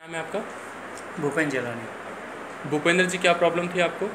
नाम है आपका? भूपेंद्र जलानी। भूपेंद्र जी, क्या प्रॉब्लम थी आपको?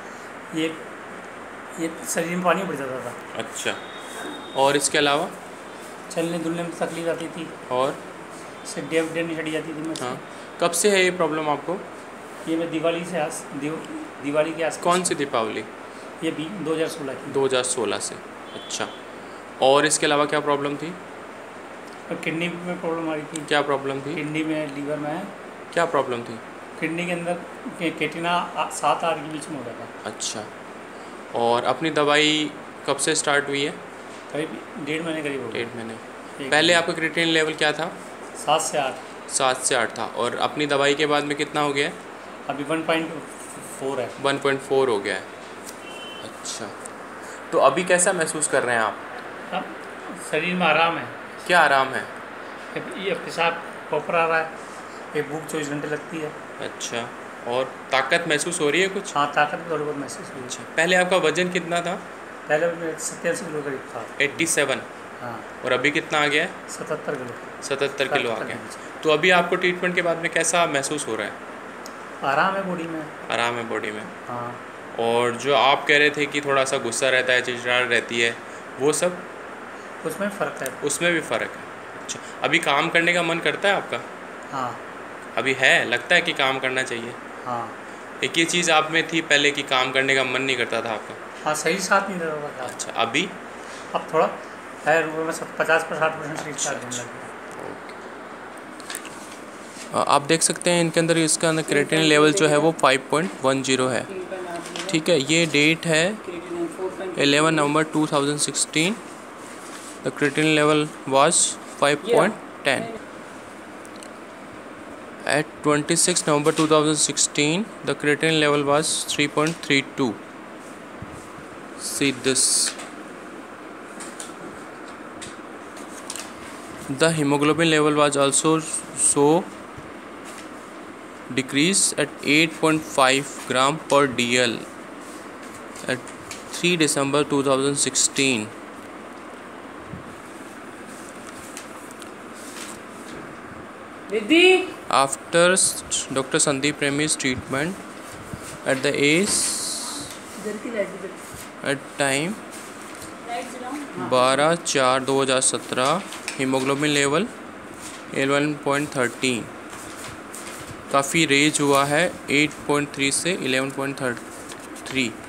ये शरीर में पानी भर जाता था। अच्छा, और इसके अलावा? चलने दुलने में तकलीफ आती थी और? हड्डियाँ नहीं चढ़ी जाती थी मुझसे। हाँ, कब से है ये प्रॉब्लम आपको? ये मैं दिवाली के आस। कौन सी दीपावली? ये भी 2016 की। 2016 से। अच्छा, और इसके अलावा क्या प्रॉब्लम थी? और किडनी में प्रॉब्लम आ रही थी। क्या प्रॉब्लम थी? किडनी में, लीवर में। क्या प्रॉब्लम थी? किडनी के अंदर केटिना 7-8 के बीच में हो रहा था। अच्छा, और अपनी दवाई कब से स्टार्ट हुई है? करीब 1.5 महीने करीब हो गए। 1.5 महीने। पहले आपका क्रिएटिनिन लेवल क्या था? 7 से 8। 7 से 8 था, और अपनी दवाई के बाद में कितना हो गया है? अभी 1.4 है। 1.4 हो गया है। अच्छा, तो अभी कैसा महसूस कर रहे हैं आप? अब शरीर में आराम है। क्या आराम है? ये पेशाब प्रॉपर आ रहा है। एक भूख 24 घंटे लगती है। अच्छा, और ताकत महसूस हो रही है कुछ? हाँ, ताकत थोड़ी बहुत महसूस हुई। अच्छा, पहले आपका वजन कितना था? पहले 87 किलो करीब था। 87। हाँ, और अभी कितना आ गया है? 77 किलो। 77 किलो आ गया। तो अभी आपको ट्रीटमेंट के बाद में कैसा महसूस हो रहा है? आराम है बॉडी में। आराम है बॉडी में। हाँ, और जो आप कह रहे थे कि थोड़ा सा गुस्सा रहता है, चिड़चिड़ाहट रहती है, वो सब? उसमें फ़र्क है। उसमें भी फ़र्क है। अच्छा, अभी काम करने का मन करता है आपका? हाँ। अभी है, लगता है कि काम करना चाहिए? हाँ। एक ये चीज़ आप में थी पहले कि काम करने का मन नहीं करता था आपका? हाँ, सही साथ नहीं दे रहा था। अच्छा, अभी? अब थोड़ा है, रुपये में 50-60% सही अच्छा, साथ देने लग गया। आप देख सकते हैं इनके अंदर, इसका अंदर क्रिएटिनिन लेवल जो है वो 5.10 है। ठीक है, ये डेट है 11 नवंबर 2016। The creatinine level was 5.10। At 26 November 2016, the creatinine level was 3.32. See this. The hemoglobin level was also so decreased at 8.5 gram per dl at 3 December 2016. After Dr. Sandeep Premi's treatment at the age at time 12/4/2017, haemoglobin level 11.13 काफ़ी raise हुआ है 8.3 से 11.3।